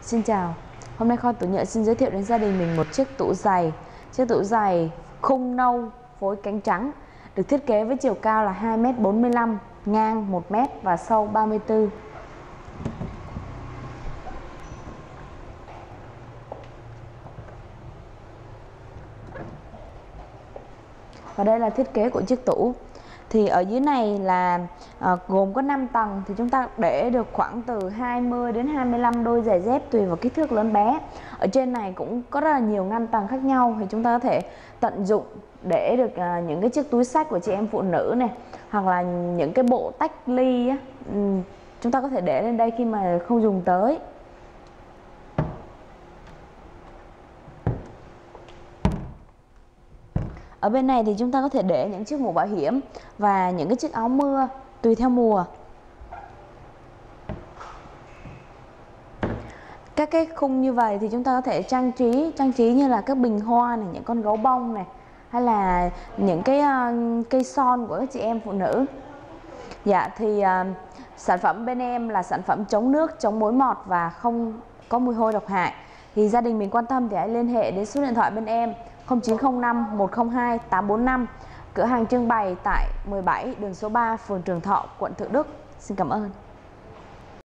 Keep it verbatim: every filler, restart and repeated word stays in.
Xin chào, hôm nay kho tủ nhựa xin giới thiệu đến gia đình mình một chiếc tủ giày. Chiếc tủ giày khung nâu phối cánh trắng, được thiết kế với chiều cao là hai mét bốn mươi lăm, ngang một mét và sâu ba mươi tư. Và đây là thiết kế của chiếc tủ. Thì ở dưới này là à, gồm có năm tầng, thì chúng ta để được khoảng từ hai mươi đến hai mươi lăm đôi giày dép tùy vào kích thước lớn bé. Ở trên này cũng có rất là nhiều ngăn tầng khác nhau, thì chúng ta có thể tận dụng để được à, những cái chiếc túi xách của chị em phụ nữ này, hoặc là những cái bộ tách ly á, ừ, chúng ta có thể để lên đây khi mà không dùng tới. Ở bên này thì chúng ta có thể để những chiếc mũ bảo hiểm và những cái chiếc áo mưa tùy theo mùa. Các cái khung như vậy thì chúng ta có thể trang trí trang trí như là các bình hoa này, những con gấu bông này, hay là những cái uh, cây son của các chị em phụ nữ. Dạ thì uh, sản phẩm bên em là sản phẩm chống nước, chống mối mọt và không có mùi hôi độc hại. Thì gia đình mình quan tâm thì hãy liên hệ đến số điện thoại bên em không chín không năm một không hai tám bốn năm. Cửa hàng trưng bày tại mười bảy đường số ba, phường Trường Thọ, quận Thủ Đức. Xin cảm ơn.